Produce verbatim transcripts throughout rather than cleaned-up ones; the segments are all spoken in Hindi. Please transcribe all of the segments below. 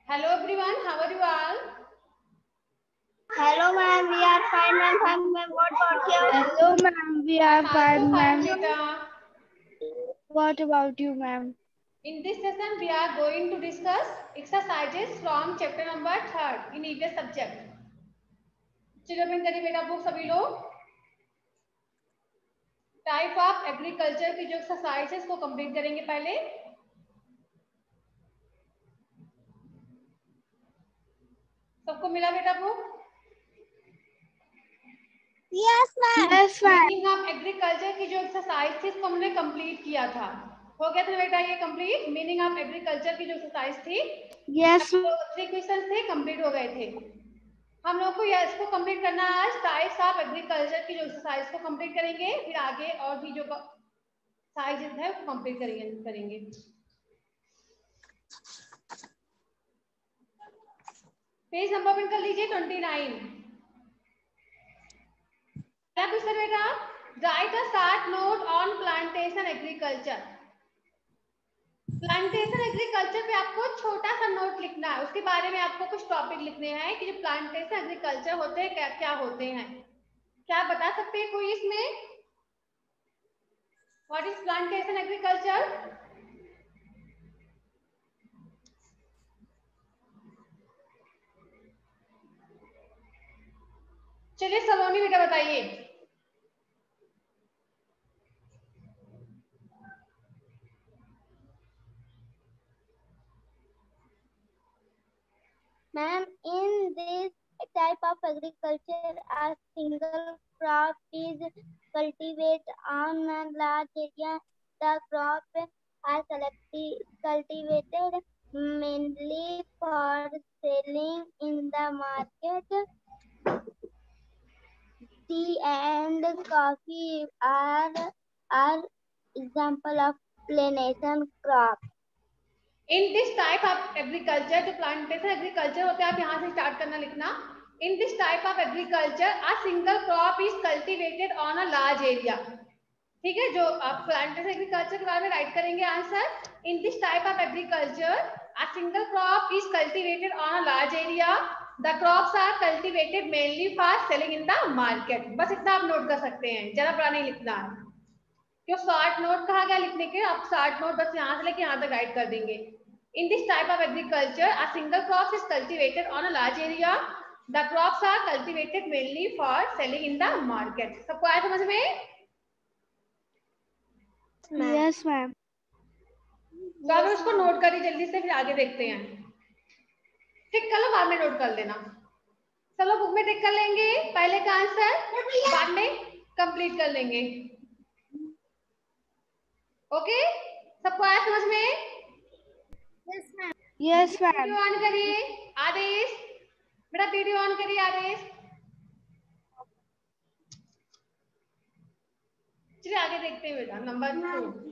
Hello everyone, how are you all? Hello ma'am, we are fine ma'am. Fine ma'am. What about you? Hello ma'am, we are I'm fine also fine, ma'am. beta. What about you ma'am? In this session, we are going to discuss exercises from chapter number third in E V S subject. चलो ओपन करिए बेटा बुक सभी लोग। टाइप ऑफ एग्रीकल्चर की जो एक्सरसाइजेस को कंप्लीट करेंगे पहले। सबको मिला बेटा book? Yes ma'am. Yes ma'am. Meaning of agriculture की जो एक्सरसाइज थी इसको हमने कंप्लीट किया था। हो गया था बेटा ये कंप्लीट? मीनिंग ऑफ एग्रीकल्चर की जो एक्सरसाइज थी, Yes. थ्री क्वेश्चन थे, कंप्लीट हो गए थे। हम लोग को यह इसको कंप्लीट करना है आज। टाइप्स ऑफ एग्रीकल्चर की जो एक्सरसाइज को कंप्लीट करेंगे, फिर आगे और भी जो साइजेस है वो कंप्लीट करेंगे करेंगे पेज नंबर ओपन कर लीजिए ट्वेंटी नाइन। क्या क्वेश्चन बेटा? Write a short note on plantation agriculture. Plantation agriculture पे आपको छोटा सा नोट लिखना है, उसके बारे में आपको कुछ टॉपिक लिखने हैं कि जो प्लांटेशन एग्रीकल्चर होते हैं क्या क्या होते हैं। क्या बता सकते हैं कोई इसमें? What is plantation agriculture? चलिए सलोनी बेटा बताइए। Ma'am, in this type of agriculture, a single crop is cultivated on a large area. The crops are selecti- cultivated mainly for selling in the market. Tea and coffee are are example of plantation crop. In this type of agriculture, जो प्लांटेशन एग्रीकल्चर होते हैं, आप यहाँ से स्टार्ट करना लिखना। In this type of agriculture a single crop is cultivated on a large area. ठीक है, जो आप प्लांटेशन एग्रीकल्चर के बारे में राइट करेंगे answer. In this type of agriculture a single crop is cultivated on a large area. The crops are cultivated mainly for selling in the market. बस इतना आप नोट कर सकते हैं, ज्यादा बड़ा नहीं लिखना है। क्यों शॉर्ट नोट कहा गया लिखने के? आप शॉर्ट नोट बस यहाँ से लेके यहाँ तक राइट कर देंगे। In this type of agriculture a single crop is cultivated on a large area. The crops are cultivated mainly for selling in the market. सबको आया समझ में? Yes ma'am. तो आप उसको नोट करिए जल्दी से, फिर आगे देखते हैं। ठीक कर लो, बाद में नोट कर लेना। चलो बुक में टिक कर लेंगे पहले का आंसर, बाद में कंप्लीट कर लेंगे। ओके, सबको आया समझ में? Yes ma'am. Yes ma'am. Video on करिए आदेश, बेटा वीडियो ऑन करिए आदेश। चलिए आगे देखते हैं बेटा। नंबर टू,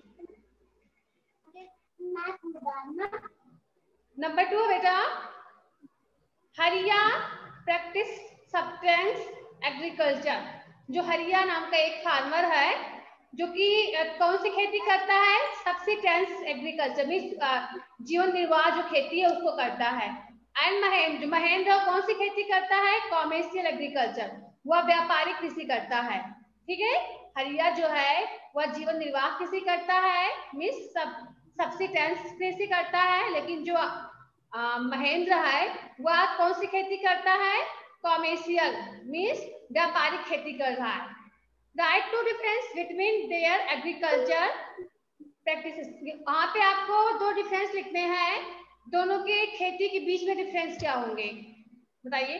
नंबर टू बेटा, हरिया प्रैक्टिस सब्सटेंस एग्रीकल्चर। जो हरिया नाम का एक फार्मर है जो कि कौन सी खेती करता है? सब्सिस्टेंस एग्रीकल्चर, मींस जीवन निर्वाह जो खेती है उसको करता है। एंड महेंद्र, महेंद्र कौन सी खेती करता है? कॉमर्शियल एग्रीकल्चर, वह व्यापारिक कृषि करता है। ठीक है, हरिया जो है वह जीवन निर्वाह कृषि करता है, मींस सब सब्सिस्टेंस कृषि करता है। लेकिन जो आ, महेंद्र है वह कौन सी खेती करता है? कॉमर्शियल, मींस व्यापारिक खेती कर रहा है। Write to difference between their agriculture practices. वहां पे आपको दो डिफरेंस लिखने हैं, दोनों के खेती के बीच में डिफरेंस क्या होंगे बताइए।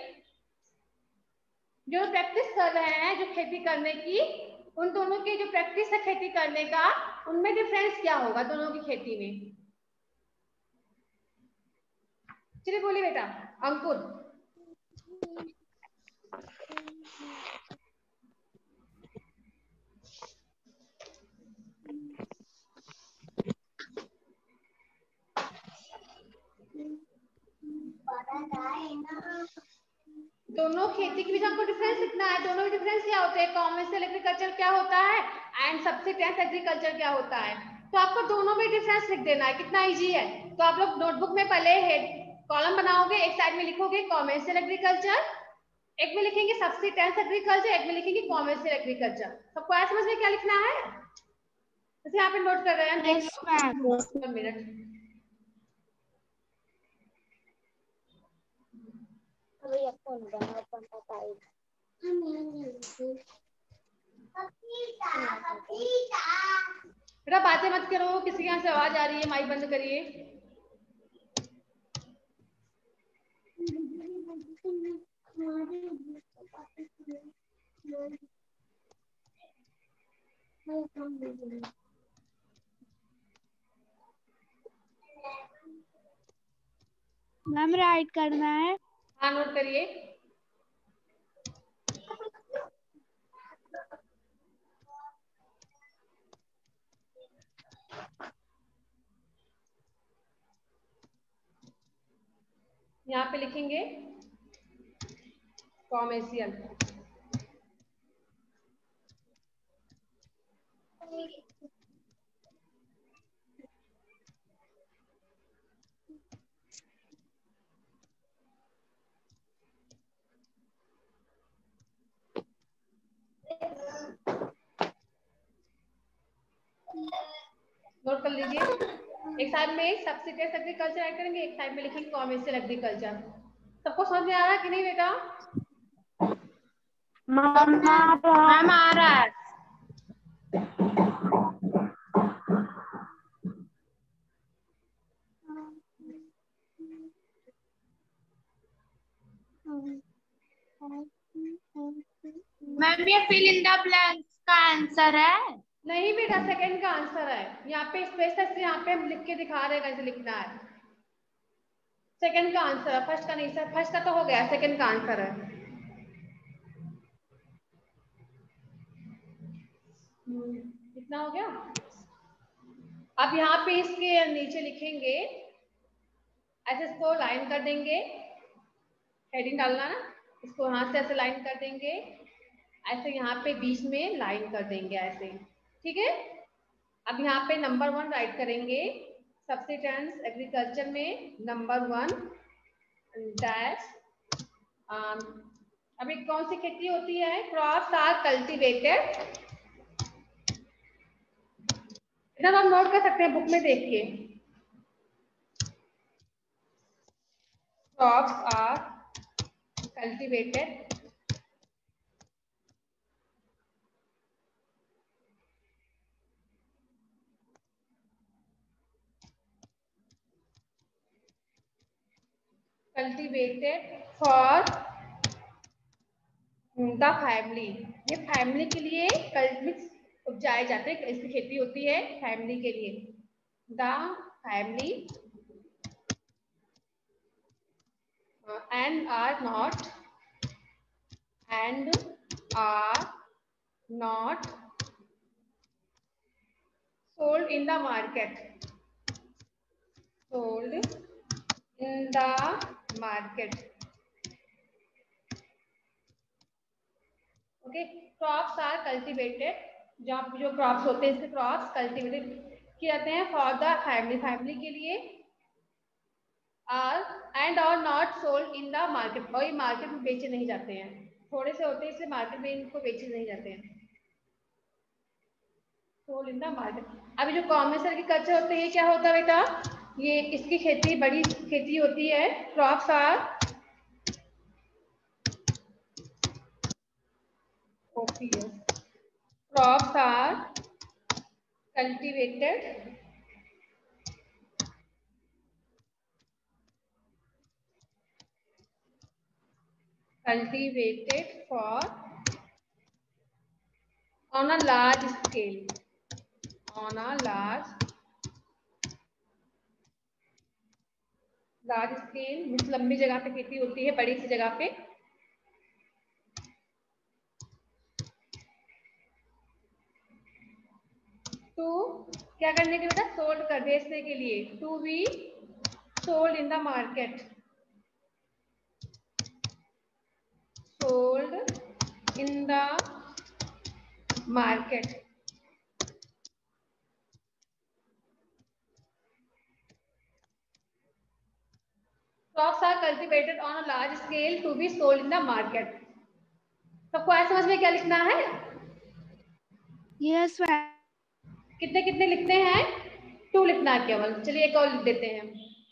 जो प्रैक्टिस कर रहे हैं जो खेती करने की, उन दोनों की जो प्रैक्टिस है खेती करने का, उनमें डिफरेंस क्या होगा दोनों की खेती में? चलिए बोलिए बेटा। अंकुर, दोनों खेती के बीच आपको डिफरेंस लिखना है। दोनों के डिफरेंस क्या होते हैं? कॉमर्शियल एग्रीकल्चर क्या होता है एंड सब्सिस्टेंस एग्रीकल्चर क्या होता है। तो आपको दोनों में डिफरेंस लिख देना है। कितना इजी है। तो आप लोग नोटबुक में पहले हेड कॉलम बनाओगे, एक साइड में लिखोगे कॉमर्शियल एग्रीकल्चर, एक में लिखेंगे सब्सिस्टेंस एग्रीकल्चर, एक में लिखेंगे कॉमर्शियल एग्रीकल्चर। सबको आया समझ में क्या लिखना है? जैसे यहाँ पे नोट कर रहे हैं, देख Yes, ma'am. लो मिनट। बेटा बातें मत करो, किसी के यहाँ से आवाज आ रही है, माइक बंद करिए। मैम राइट करना है। हाँ नोट करिए। यहाँ पे लिखेंगे कॉमर्शियल। नोट कर लीजिए। एक साइड में सब्सिडेंस एग्रीकल्चर ऐड करेंगे, एक साइड में लिखेंगे कॉमर्शियल एग्रीकल्चर। सबको समझ में आ रहा है कि नहीं बेटा? मैम आ रहा है। मैम ये फिल इन द ब्लैंक्स का आंसर है? नहीं बेटा, सेकंड का आंसर है। यहाँ पे स्पेस है, यहाँ पे हम लिख के दिखा रहे हैं कैसे लिखना है। सेकंड का आंसर है, फर्स्ट का नहीं। सर फर्स्ट का तो हो गया, सेकंड का आंसर है। कितना हो गया? अब यहाँ पे इसके नीचे लिखेंगे, ऐसे इसको लाइन कर देंगे, हेडिंग डालना ना, इसको यहाँ से ऐसे लाइन कर देंगे, ऐसे यहाँ पे बीच में लाइन कर देंगे ऐसे, ठीक है। अब यहाँ पे नंबर वन राइट करेंगे, सब्सिस्टेंस एग्रीकल्चर में नंबर वन डैश। अभी कौन सी खेती होती है? Crops are cultivated. इधर आप नोट कर सकते हैं बुक में देख के। Crops are cultivated cultivated for the family. ये फैमिली के लिए कल्टिवेट उपजाए जाते हैं, इसकी खेती होती है फैमिली के लिए। The family and are not and are not sold in the market, sold in the market. Okay, crops are cultivated, जहाँ जो क्रॉप्स होते हैं इसके क्रॉप्स कल्टिवेटेड किए जाते हैं फॉर द फैमिली, फैमिली के लिए। Are and are not sold in the market, और ये मार्केट में बेचे नहीं जाते हैं, थोड़े से होते हैं इसलिए मार्केट में इनको बेचे नहीं जाते हैं। Sold in the market. अभी जो कॉमर्शियल एग्रीकल्चर होते हैं, क्या होता है बेटा? ये इसकी खेती बड़ी खेती होती है। Crops are crops are cultivated cultivated for on a large scale, on a large large scale means लंबी जगह पे खेती होती है, बड़ी सी जगह पे। टू क्या करने के बेटा? सोल्ड कर बेचने के लिए। To be sold in the market, sold in the market. cultivated on a large scale to be sold in the market. सबको आया समझ में क्या लिखना है? Yes ma'am. कितने कितने लिखते हैं? टू लिखना है केवल। चलिए एक और लिख देते हैं।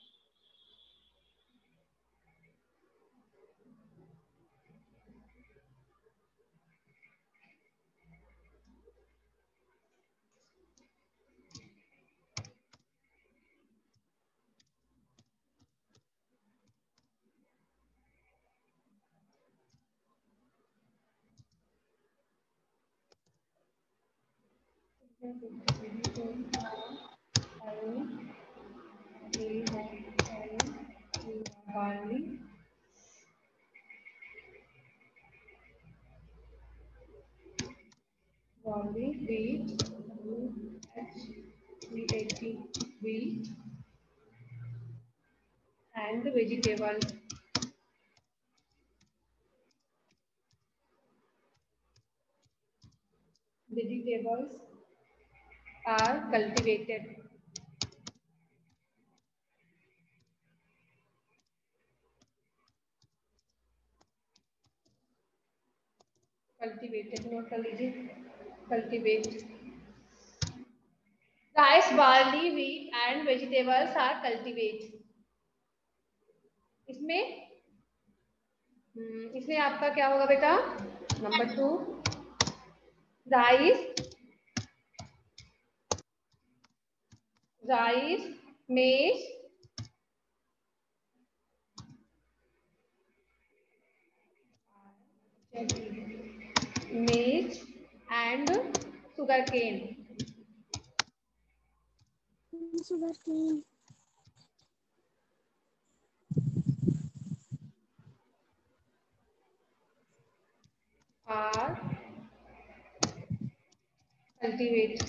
barley, barley, wheat, wheat, wheat, and vegetable. Vegetables are cultivated. Cultivated note कर लीजिए। Cultivate. Rice, barley, wheat and vegetables are cultivated. इसमें इसमें आपका क्या होगा बेटा? Number two, rice, rice, maize, maize and sugar cane. Sugar cane are cultivated.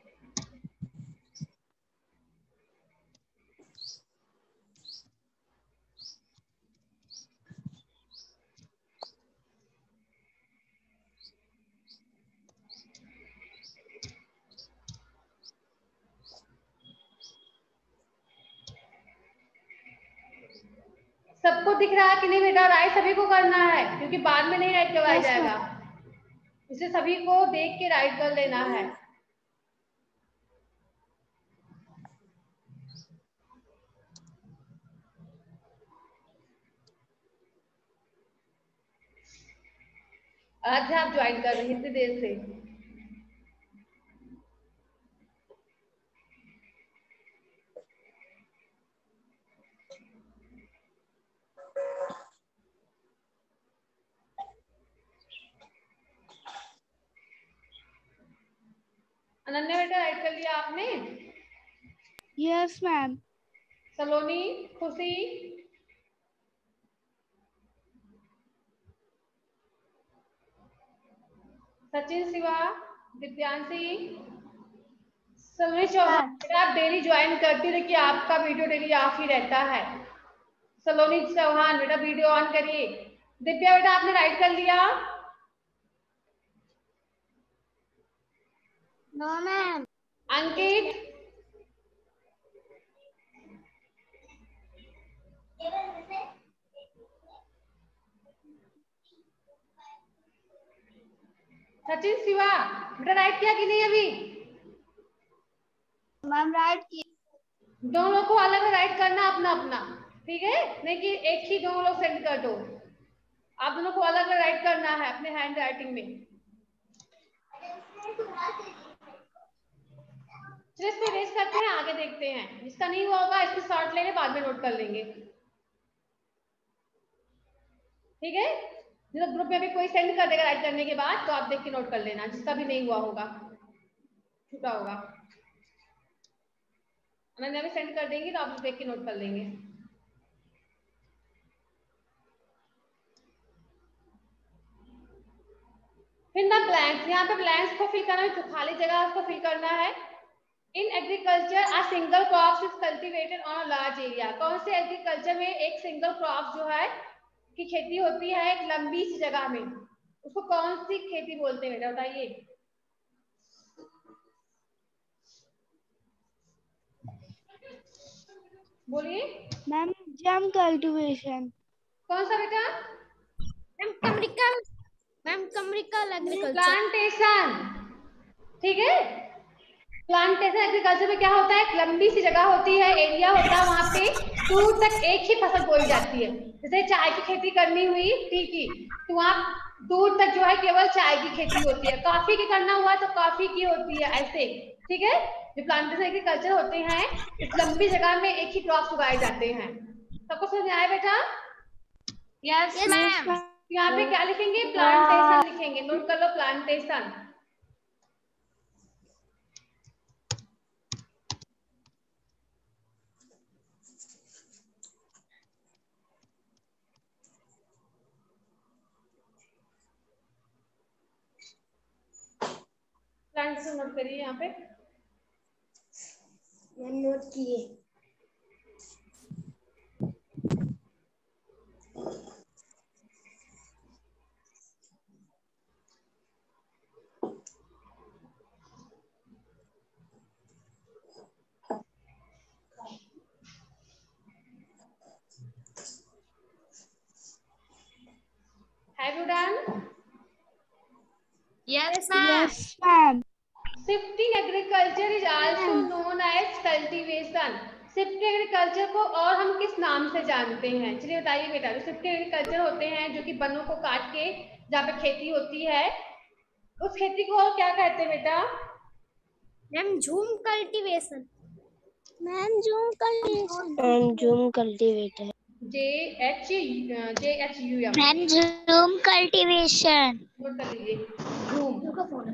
सबको दिख रहा है कि नहीं बेटा? राइट सभी को करना है क्योंकि बाद में नहीं राइट करवाया जाएगा, इसे सभी को देख के राइट कर लेना है। आज आप ज्वाइन कर रहे हैं इतनी देर से। अनन्या बेटा राइट कर लिया आपने? Yes ma'am. सलोनी, खुशी, सचिन, शिवा, दिव्यांशी, सलोनी चौहान बेटा आप डेली ज्वाइन करती है कि आपका वीडियो डेली ऑफ ही रहता है। सलोनी चौहान बेटा वीडियो ऑन करिए। दिव्या बेटा आपने राइट कर लिया? No ma'am. अंकित, सचिन, शिवा बेटा राइट किया कि नहीं अभी? मैम राइट की। दोनों को अलग राइट करना अपना अपना, ठीक है? नहीं कि एक ही दोनों लोग सेंड कर दो, आप दोनों को अलग अलग राइट करना है अपने हैंड राइटिंग में। चलिए इसको रेस करते हैं, आगे देखते हैं। जिसका नहीं हुआ होगा इसको शॉर्ट लेंगे, बाद में नोट कर लेंगे, ठीक है? जो ग्रुप में भी कोई सेंड कर देगा राइट करने के बाद तो आप देख के नोट कर लेना, जिसका भी नहीं हुआ होगा, छूटा होगा। अनन्या भी सेंड कर देंगी तो आप देख के नोट कर लेंगे। फिर ना ब्लैंक्स, यहाँ पे ब्लैंक्स को फिल करना है, खाली जगह उसको फिल करना है। In agriculture a single crop is cultivated on a large area. कौन से एग्रीकल्चर में एक सिंगल क्रॉप जो है की खेती होती है एक लंबी सी जगह में, उसको कौन सी खेती बोलते हैं बेटा बताइए? बोलिए मैम जम कल्टीवेशन। कौन सा बेटा? Ma'am chemical ma'am chemical agriculture. Plantation, ठीक है। प्लांटेशन एग्रीकल्चर में क्या होता है, एक लंबी सी जगह होती है, एरिया होता है, वहां पे दूर तक एक ही फसल बोई जाती है। जैसे चाय की खेती करनी हुई टी की, तो वहाँ दूर तक जो है केवल चाय की खेती होती है। कॉफी की करना हुआ तो कॉफी की होती है, ऐसे, ठीक है। जो प्लांटेशन एग्रीकल्चर होते हैं, इस लंबी जगह में एक ही क्रॉप उगाए जाते हैं। सबको समझ में आया बेटा? Yes ma'am. यहाँ पे क्या लिखेंगे? प्लांटेशन लिखेंगे, नोट कर लो, प्लांटेशन। प्लांटेशन नोट करिए यहाँ पे। मैंने नोट किए। Have you done? Yes ma'am. Yes ma'am. Shifting agriculture is also known as cultivation. Shifting agriculture को और हम किस नाम से जानते हैं? चलिए बताइए बेटा। जो शिफ्टिंग एग्रीकल्चर होते हैं, जो कि वनों को काट के जहाँ पे खेती होती है, उस खेती को और क्या कहते हैं बेटा? Ma'am jhum cultivation. Ma'am jhum cultivation. Ma'am jhum cultivator. J H J H U M. Ma'am jhum cultivation. Note कर लीजिए, jhum.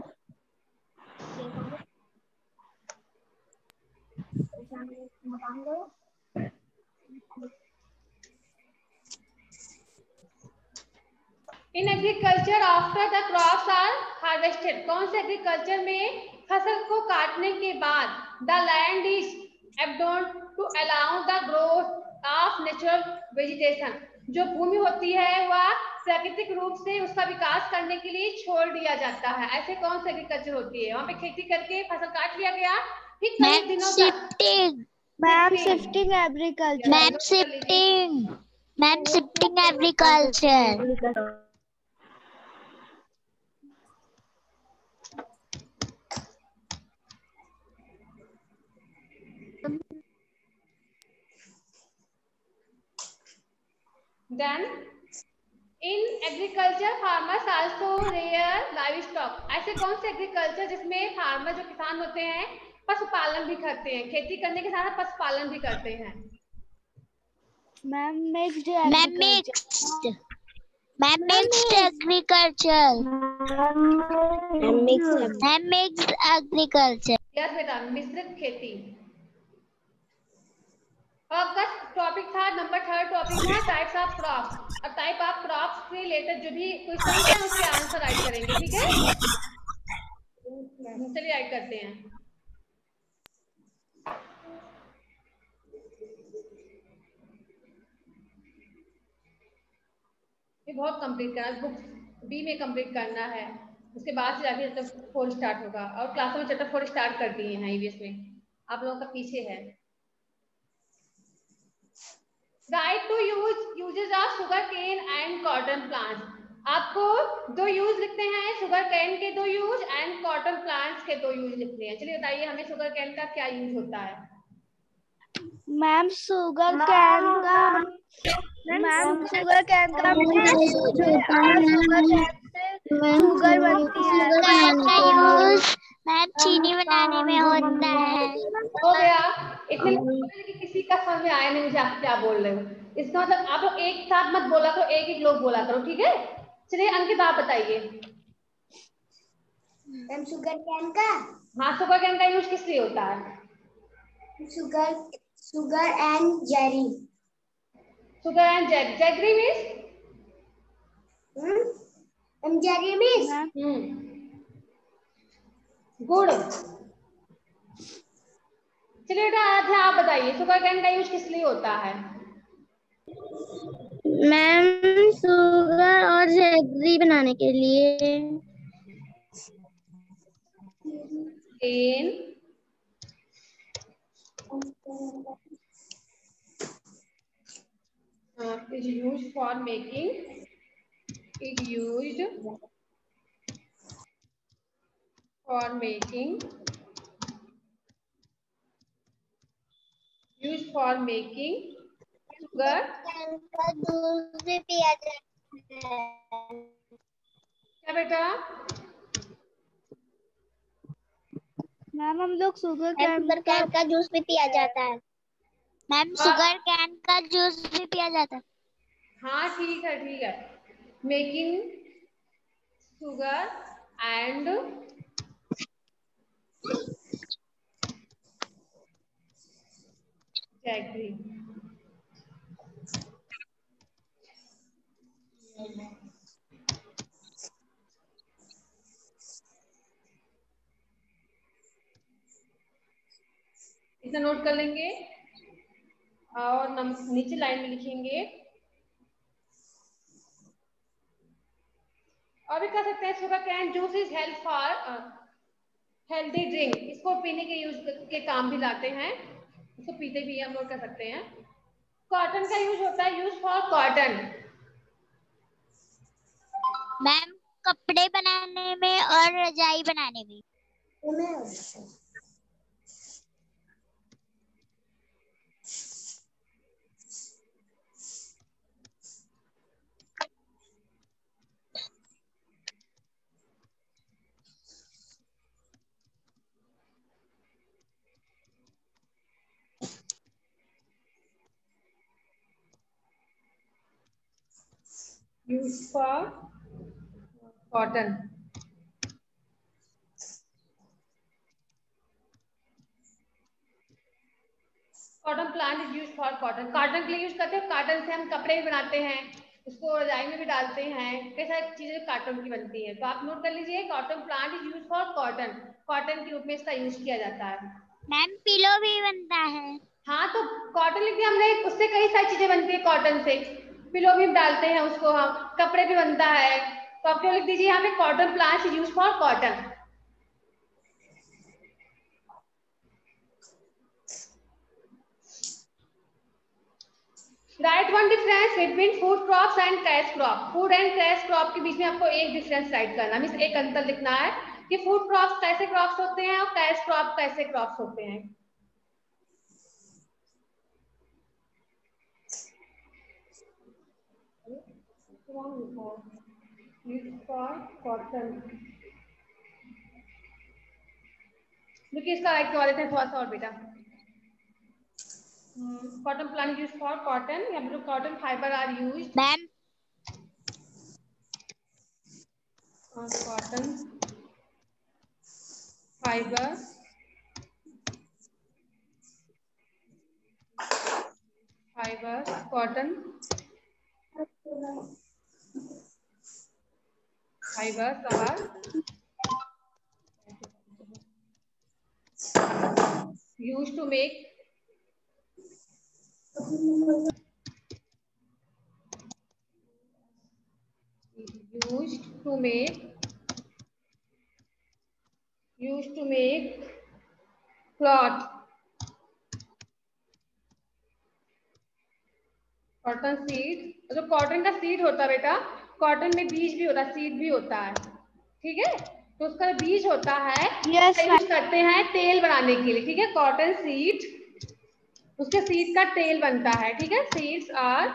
In agriculture after the crops are harvested. कौन से एग्रीकल्चर में फसल को काटने के बाद the land is abandoned to allow the growth of natural vegetation. जो भूमि होती है वह प्राकृतिक रूप से उसका विकास करने के लिए छोड़ दिया जाता है। ऐसे कौन से एग्रीकल्चर होती है? वहां पे खेती करके फसल काट लिया गया, फिर कई दिनों तक। Shifting. Ma'am shifting agriculture. Ma'am shifting. Ma'am shifting agriculture. Then in agriculture farmers also rear livestock। ऐसे कौन से एग्रीकल्चर जिसमें फार्मर जो किसान होते हैं पशुपालन भी करते हैं, खेती करने के साथ पशुपालन भी करते हैं? Ma'am mixed ma'am mixed ma'am mixed agriculture. Ma'am mixed ma'am mixed agriculture. Yes बेटा, मिश्रित खेती। आपका टॉपिक था नंबर थर्ड, टॉपिक था टाइप्स ऑफ क्रॉप्स। अब टाइप ऑफ क्रॉप्स से रिलेटेड जो भी क्वेश्चन है उसके आंसर राइट करेंगे, ठीक है? चलिए राइट करते हैं। ये बहुत कंप्लीट करना है, बुक बी में कंप्लीट करना है, उसके बाद से जाके चैप्टर फोर स्टार्ट होगा। और क्लास में चैप्टर फोर स्टार्ट कर दिए हैं ईवीएस में, आप लोगों का पीछे है। Write to use uses of sugar cane and cotton plants. आपको दो यूज लिखते हैं, शुगर केन के दो यूज एंड कॉटन प्लांट्स के दो यूज लिखते हैं। चलिए बताइए हमें शुगर केन का क्या यूज होता है? मैम शुगर कैन का मैम शुगर कैन का यूज होता है। शुगर कैन से शुगर बनती है। मैम चीनी बनाने में होता है। हो गया। इतने कि किसी का समझ में आया नहीं मुझे आप क्या बोल रहे हो। इसका मतलब आप लोग एक साथ मत बोला करो, एक एक लोग बोला करो, ठीक है? चलिए अंकित आप बताइए। मैम शुगर कैन का हाँ, शुगर कैन का यूज किस लिए होता है? Sugar sugar and jaggery. Sugar and jag jaggery means हम जेरी मींस हम्म गुड़। चलिए बेटा आज आप बताइए शुगर कैन का यूज किस लिए होता है? मैम शुगर और जैगरी बनाने के लिए। Cane is used for making is used for making used for making sugar का जूस भी पिया जाता है। क्या बेटा? मैम हम लोग शुगर कैन का, का जूस भी पिया जाता है। मैम शुगर कैन का जूस भी पिया जाता है। हाँ ठीक है ठीक है। Making sugar and jaggery. इसे नोट कर लेंगे और नीचे लाइन में लिखेंगे। और भी कर सकते हैं sugar cane juice is help for healthy drink. इसको पीने के यूज के काम भी लाते हैं, इसको पीते भी हम लोग कर सकते हैं। कॉटन का यूज होता है यूज फॉर कॉटन। मैम कपड़े बनाने में और रजाई बनाने में। Use for cotton. Cotton plant is use for cotton. Cotton के लिए यूज करते हैं। कॉटन से हम कपड़े भी बनाते हैं, उसको रजाई में भी डालते हैं, कई सारी चीजें कॉटन की बनती है। तो आप नोट कर लीजिए cotton plant is use for cotton. Cotton के रूप में इसका यूज किया जाता है। मैम पिलो भी बनता है। हाँ तो कॉटन लिख दिया हमने, उससे कई सारी चीजें बनती है कॉटन से। पिलो भी डालते हैं उसको हम, कपड़े भी बनता है। तो आप क्यों लिख दीजिए यहाँ पे cotton plant is use for cotton. Write one difference between food crops and cash crop. Food and cash crop के बीच में आपको एक डिफरेंस राइट करना है, मींस एक अंतर लिखना है कि फूड क्रॉप्स कैसे क्रॉप्स होते हैं और कैश क्रॉप कैसे क्रॉप्स होते हैं। कॉटन देखिए इसका राइट करवा देते हैं थोड़ा सा और बेटा। Cotton plant use for cotton, या फिर cotton fibre are use. Ma'am cotton fibre fibre cotton fibre are use to make used to make used to make cloth। Cotton seed, जो कॉटन का सीड होता है बेटा, कॉटन में बीज भी होता है, सीड भी होता है, ठीक है। तो उसका बीज होता है yes, यूज करते हैं तेल बनाने के लिए, ठीक है। कॉटन सीड, उसके सीड का तेल बनता है, ठीक है। Seeds are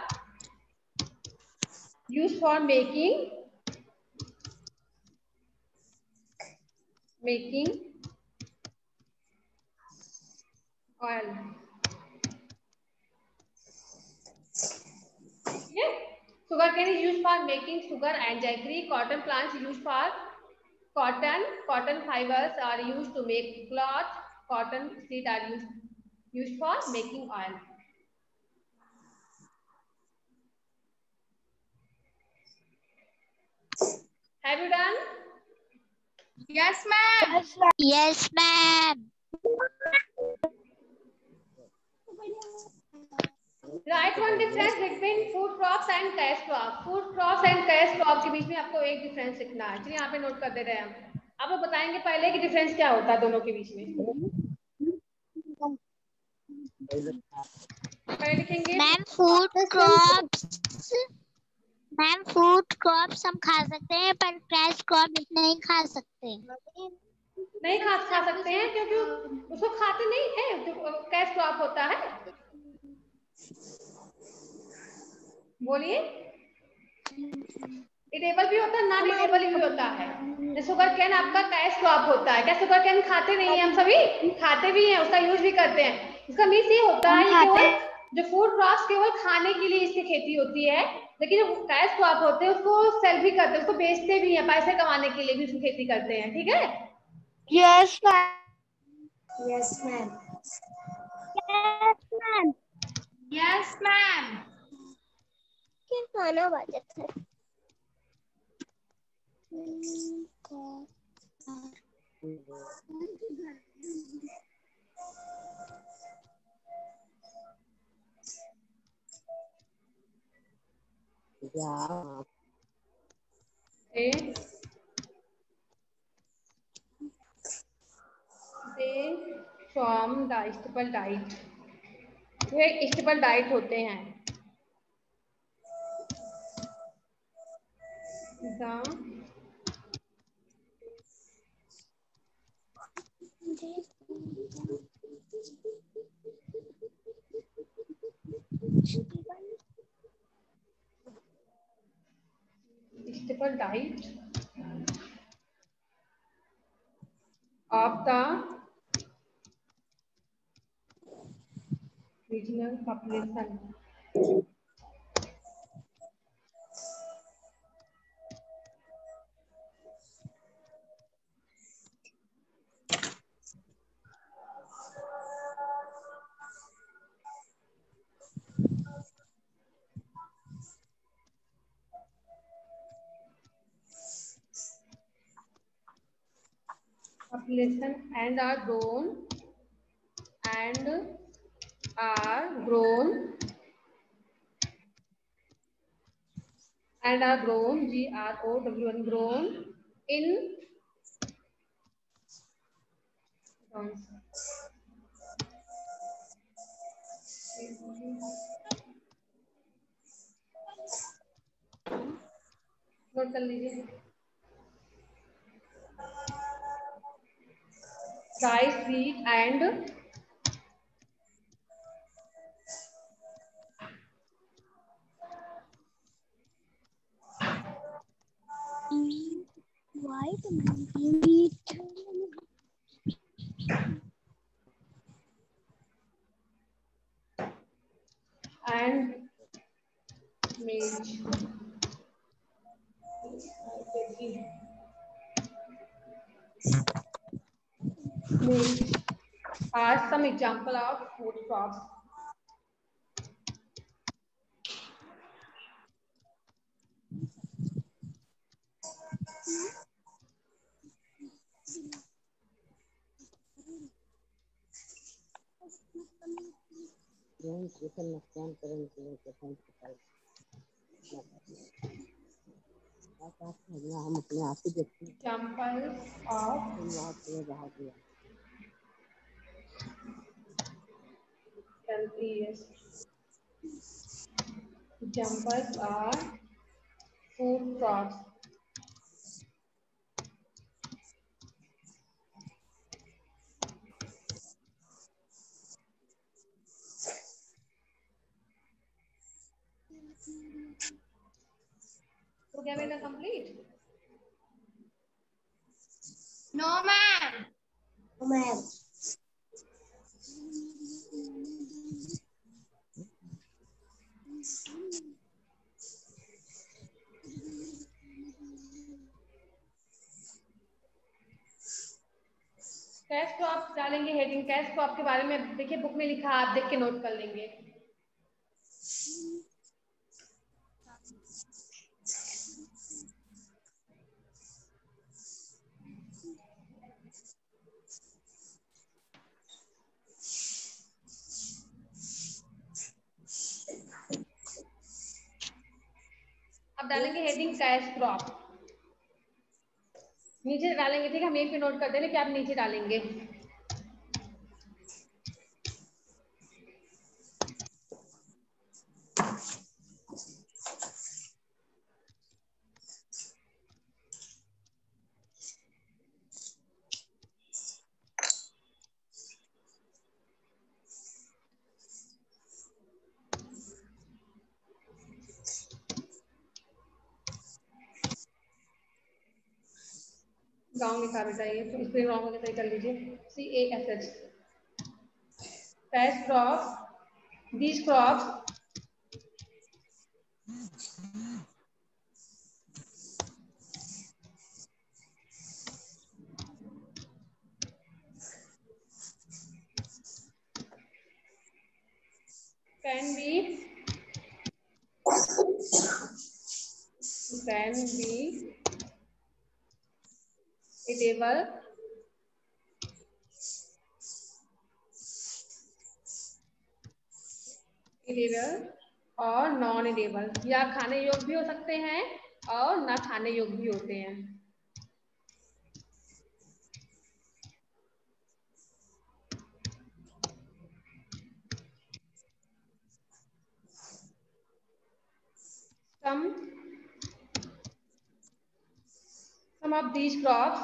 use for making making oil. Sugar cane is used for making sugar and jaggery. Cotton plants used for cotton. Cotton fibers are used to make cloth. Cotton seed are used used for making oil. Have you done? Yes, ma'am. yes ma'am। Write one difference between food crops and cash crop. Food crops and cash crop के बीच में आपको एक डिफरेंस लिखना है। चलिए यहाँ पे नोट कर दे रहे हैं हम। आप लोग बताएंगे पहले कि डिफरेंस क्या होता है दोनों के बीच में। पहले लिखेंगे ma'am food crops ma'am food crops हम खा सकते हैं पर कैश क्रॉप नहीं खा सकते। नहीं खा खा सकते हैं क्योंकि उसको खाते नहीं है, जो कैश क्रॉप होता है। बोलिए। इटेबल भी होता है, नॉन इटेबल भी होता है। शुगर कैन आपका कैश क्रॉप होता है। क्या शुगर कैन खाते नहीं है? हम सभी खाते भी हैं, उसका यूज भी करते हैं। इसका मीन्स ये होता है कि केवल जो फूड क्रॉप्स केवल खाने के लिए इसकी खेती होती है, लेकिन जो कैश क्रॉप होते हैं उसको सेल भी करते हैं, उसको बेचते भी हैं, पैसे कमाने के लिए भी उसकी खेती करते हैं। ठीक है। Yes ma'am. Yes ma'am. Yes ma'am. Yes ma'am. क्या खाना बचत है? A they from the staple diet, ये स्टेपल डाइट होते हैं। the staple diet of the regional population. Population and are grown and are grown and are grown G R O W N grown in note कर लीजिए। Rice wheat and White meat and meat. Meat are some example of food crops. हम अपने आप ही देखते हैं। Examples of healthy, yes. Examples are food crops. So, क्या बेटा complete? No ma'am. Ma'am cash crop डालेंगे हेडिंग। कैश क्रॉप के बारे में देखिए बुक में लिखा, आप देख के नोट कर लेंगे। अब डालेंगे हेडिंग कैश क्रॉप, नीचे डालेंगे। ठीक है, हम एक पे नोट कर देंगे कि आप नीचे डालेंगे। गाँव लिखा बेटा, ये तो स्पेलिंग रॉन्ग होगा, सही कर लीजिए। C A S H. Cash crop, these crops can be can be edible, edible और नॉन एडेबल, या खाने योग्य भी हो सकते हैं और ना खाने योग्य भी होते हैं। Some some of these crops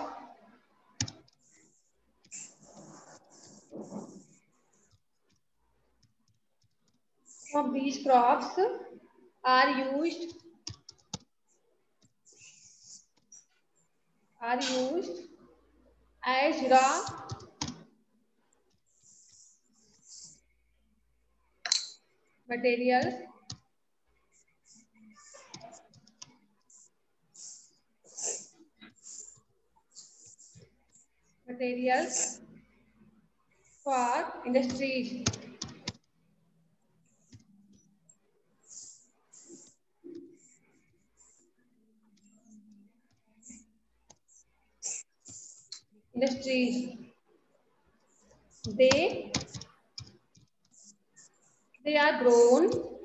some of these crops are used are used as raw materials materials for industries. Industries. They they are grown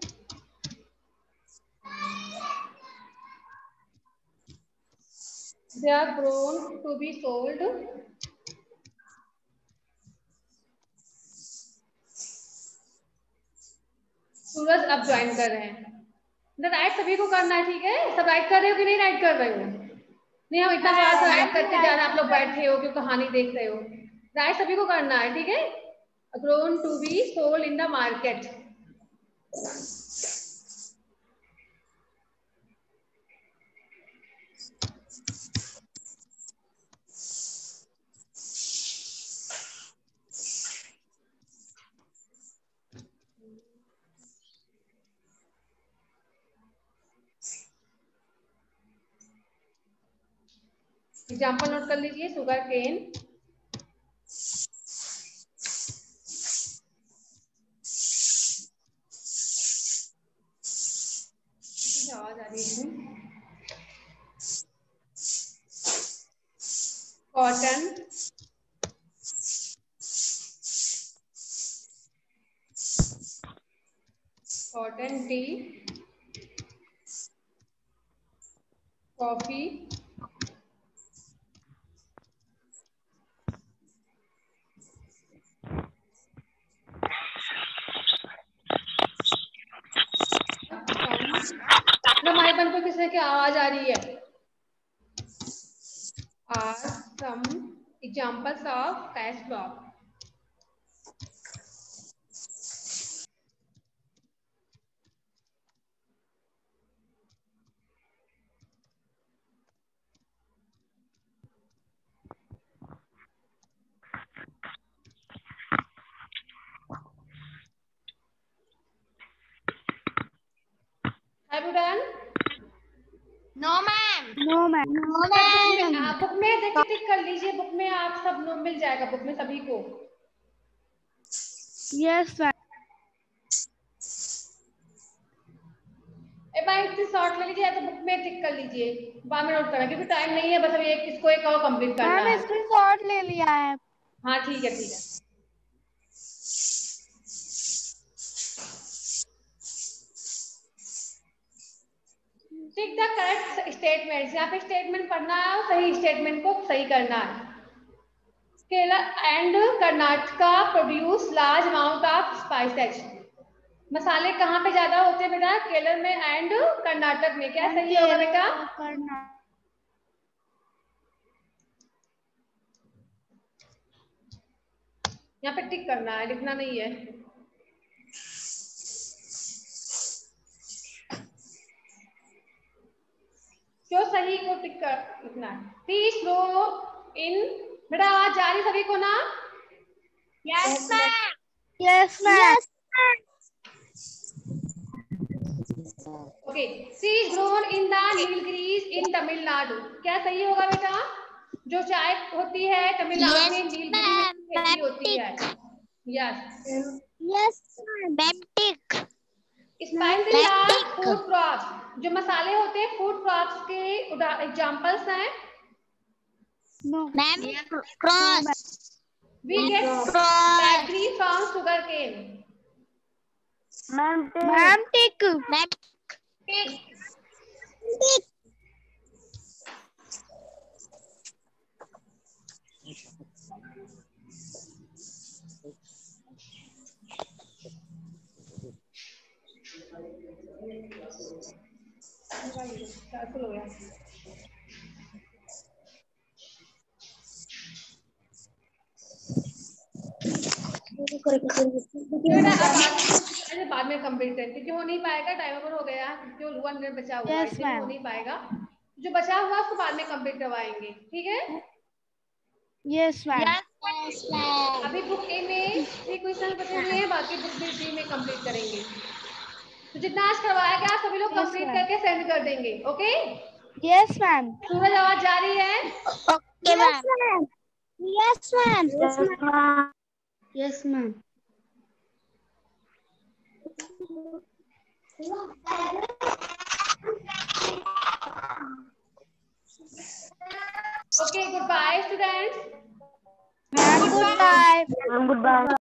they are grown to be sold सूरज अब ज्वाइन कर रहे हैं। राइट सभी को करना है, ठीक है? सब राइट कर रहे हो कि नहीं राइट कर रहे हो? नहीं, हम इतना बार राइट करते जा रहे हैं, आप लोग बैठे हो क्यों कहानी देख रहे हो। राइट सभी को करना है, ठीक है? Grown to be sold in the market. Example note कर लीजिए। शुगर केन, आवाज आ रही है। कॉटन, कॉटन टी, कॉफी, हमारे बन को किसने की आवाज आ रही है? Are some examples of cash crop. Have you done? No ma'am. No ma'am. No ma'am. आप बुक में देखिए टिक कर लीजिए, बुक में आप सब लोग मिल जाएगा, बुक में सभी को। Yes ma'am. ए भाई इतनी शॉर्ट ले लीजिए, तो बुक में टिक कर लीजिए, बाद में नोट करना, क्योंकि टाइम नहीं है, बस अभी एक इसको एक और कंप्लीट करना मैम है। स्क्रीनशॉट ले लिया है। हाँ ठीक है ठीक है। टिक द करेक्ट स्टेटमेंट, यहाँ पे स्टेटमेंट पढ़ना है, सही स्टेटमेंट को सही करना है। Kerala and Karnataka produce large amount of spices. मसाले कहाँ पे ज्यादा होते हैं बेटा? केरल में एंड कर्नाटक में। क्या सही होगा बेटा? यहाँ पे टिक करना है, लिखना नहीं है। जो सही को टिक कर लिखना है। टी स्लो इन बेटा आवाज जा रही सभी को ना? Yes, ma'am. Yes, ma'am. Okay, she is grown in the Nilgiris in Tamil Nadu. क्या सही होगा बेटा? जो चाय होती है तमिलनाडु में नीलगिरी में खेती होती है। Yes Yes, ma'am. Tic. Spices are food crops. जो मसाले होते हैं फूड क्रॉप्स के एग्जांपल्स हैं। No. Ma'am, cross. We get Cross. Battery from sugar cane. Ma'am, tic. Ma'am, tick. हो गया। बाद में कंप्लीट है क्योंकि हो नहीं पाएगा, टाइम ओवर हो गया, जो वन मिनट बचा हुआ है इसलिए हो नहीं पाएगा। जो बचा हुआ उसको बाद में कंप्लीट करवाएंगे, ठीक है? Yes, ma'am. Yes, ma'am. अभी बुक ए में थ्री क्वेश्चन बचे हुए हैं, बाकी बुक बी में कंप्लीट करेंगे। तो जितना आज करवाया गया सभी लोग कंप्लीट करके सेंड कर देंगे। ओके? Yes, ma'am. सूरज आवाज जा रही है? Okay, ma'am. Yes, ma'am. Yes, ma'am. Yes, ma'am. Okay, goodbye students. Ma'am, goodbye. Ma'am, goodbye.